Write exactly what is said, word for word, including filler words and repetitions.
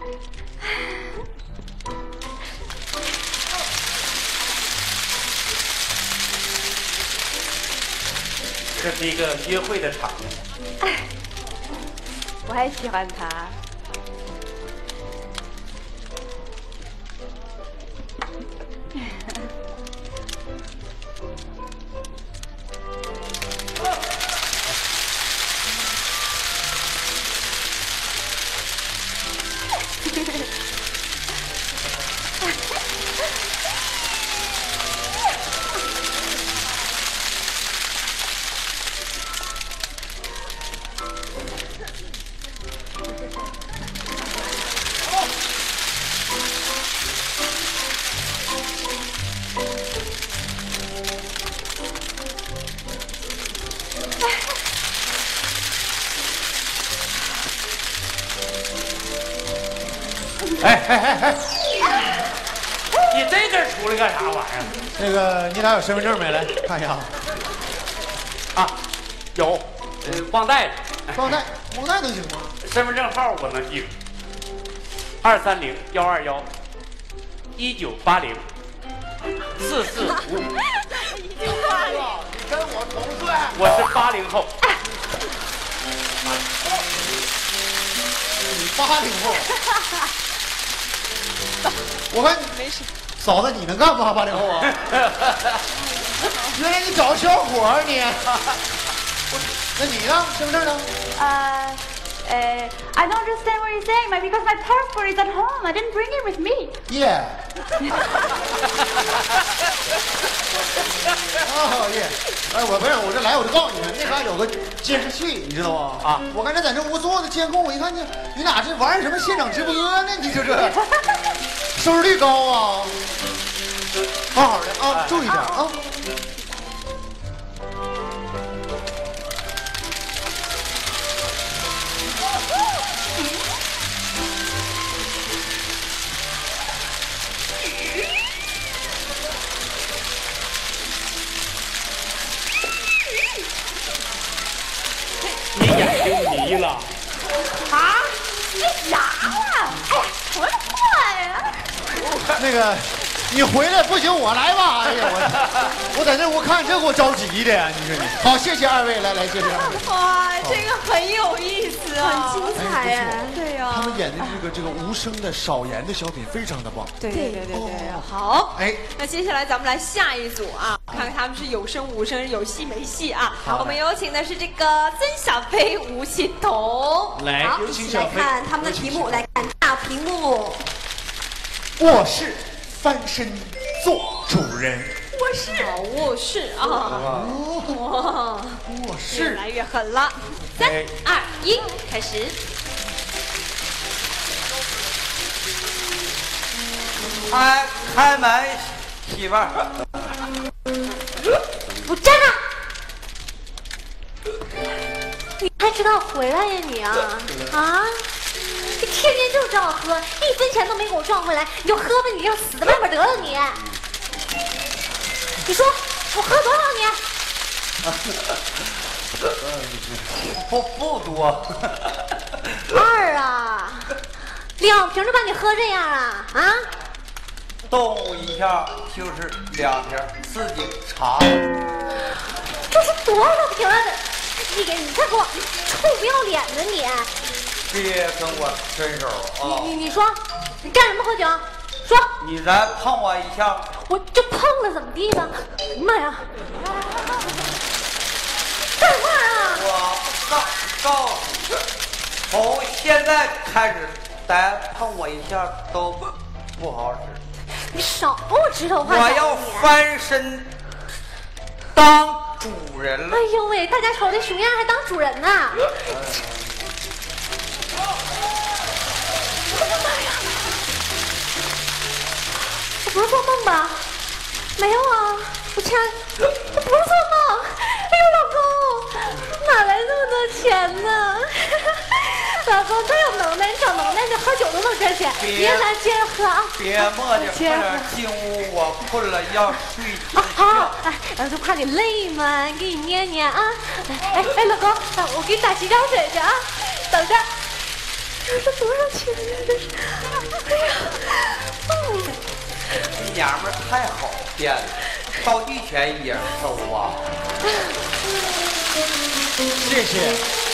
这是一个约会的场面。 哎，我还喜欢他。 哎哎哎哎！你这阵出来干啥玩意儿？ 那个，你俩有身份证没？来看一下。 啊，有，呃，忘带了。 忘带，忘带能行吗？ 身份证号我能记住，二三零幺二幺，一九八零，四四五五。 一九八零，你跟我同岁。 我是八零后。 你八零后。我看没事，嫂子你能干吗？八零后啊！原来你找小伙儿你，那你呢？身份证呢？ 呃，呃 I don't understand what you're saying, my because my passport is at home. I didn't bring it with me. Yeah. 哦耶！哎，我不是，我这来我就告诉你们，那嘎有个监视器，你知道吗？啊，我刚才在这屋做的监控，我一看你，你俩这玩什么现场直播呢？你这这。收视率高啊！好好的啊，注意点啊！ 你眼睛迷了？ 啊？你啥了？哎呀，什么话呀？ 那个，你回来不行，我来吧。哎呀，我我在这屋看，这给我着急的呀！你说你好，谢谢二位，来来，谢谢二位。 哇，这个很有意思啊， 很精彩哎。 对呀， 他们演的这个这个无声的少言的小品非常的棒。 对对对对对，好。 哎， 那接下来咱们来下一组啊，看看他们是有声无声，有戏没戏啊。我们有请的是这个曾小飞、吴欣彤。 来， 好， 有一起来请小飞看他们的题目，来看大屏幕。 卧室翻身做主人。 卧室，卧室啊，哇， 卧越室来越狠了。三二一，开始。 开开门，媳妇儿。 不站着！你还知道回来呀你啊啊！你天天就知道喝，一分钱都没给我赚回来，你就喝吧，你就死在外面得了你！你说我喝多少你？ 不不多。 二啊，两瓶就把你喝这样啊啊！ 动一下就是两瓶，自己查。 这是多少瓶啊？你给你再给我臭不要脸的你！ 别跟我伸手啊！ 你你你说，你干什么喝酒？说， 你来碰我一下， 我就碰了怎么地了？哎呀妈呀！干什么啊？ 我告告诉你，从现在开始，再碰我一下都不好使。 你少给我指手画脚！ 我要翻身当主人了。 哎呦喂，大家瞅这熊样还当主人呢！哎呀妈呀！这不是做梦吧？没有啊，我亲爱的，这不是做梦。哎呦，老公，哪来这么多钱呢？老公真有能耐，你找能耐，你喝酒都能赚钱。别咱接着喝啊！ 别磨叽，快点进屋，我困了要睡觉。 好，哎，我就怕你累嘛，给你捏捏啊。哎哎，老公，我给你打洗脚水去啊，等着。 这是多少钱呀？这是，哎呀，嗯， 你娘们儿太好骗了，到底钱一人收啊。 谢谢。